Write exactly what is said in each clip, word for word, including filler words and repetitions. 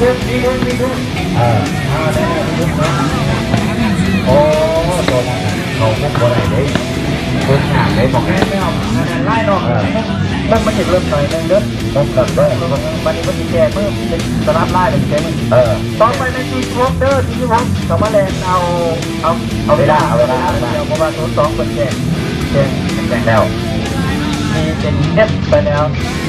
ทุกมีทุกมีทุกเออเอาได้มีทุกนะโอ้ตัวนั้นเขาพวกอะไรได้คนหาได้บอกไม่เอาไล่นอกมันมันจะเริ่มหน่อยนึงเด้อต้องกลับเด้อมันนี่มันจะแก่เพิ่มเป็นสลับไล่เป็นแก่มันเออต่อไปในทีวอล์กเด้อทีวอล์กสามารถแลนเอาเอาเอาเวลาเอาเวลาเอาเวลาเพราะว่าตัวสองเป็นแก่แก่แก่แล้วมีเป็นเอฟไปแล้ว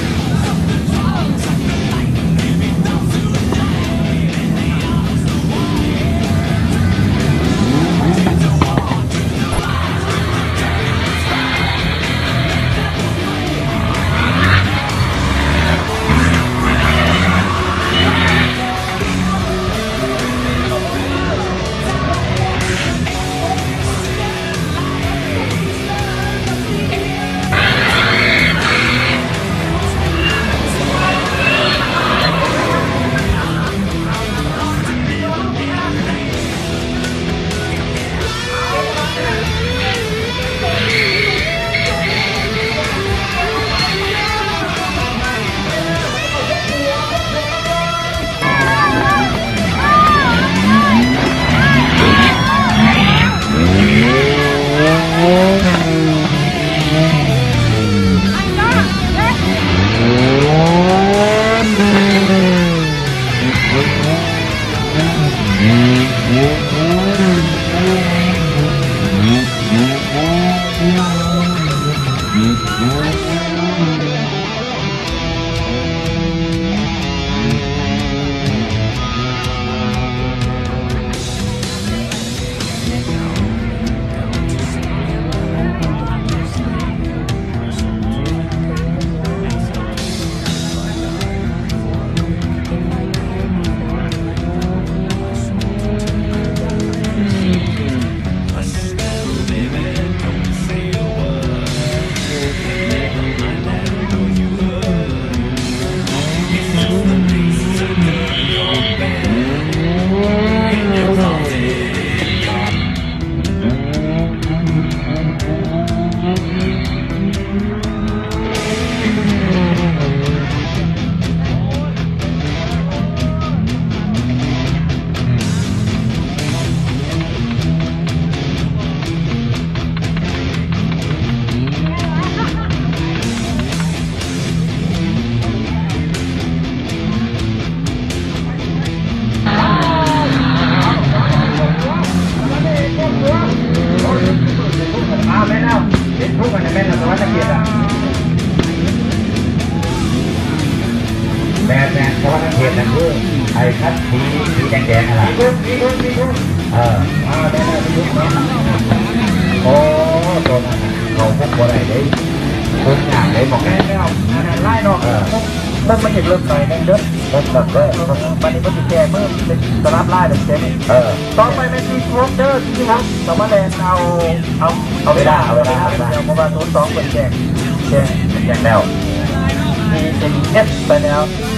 แม่แม่เพราะว่าทั้งเห็ดนั่นคือไอ้คัดสีสีแดงๆอะไรมีทุกมีทุกมีทุกเออเอาได้ได้มีทุกนะโอ้ตัวนั้นเขาพวกอะไรได้คนหาได้บอกไม่เอาไล่นอกมันมันจะเริ่มหน่อยนึงเด้อต้องกลับเด้อมันนี่มันจะแก่เพิ่มเป็นสลับไล่เป็นแก่เออต่อไปในทีวอล์กเด้อทีวอล์กสามารถแลนเอาเอาเอาเวลาเอาเวลาเอาเวลาเพราะว่าตัวสองเป็นแก่แก่แก่แล้วมีเป็นเอฟไปแล้ว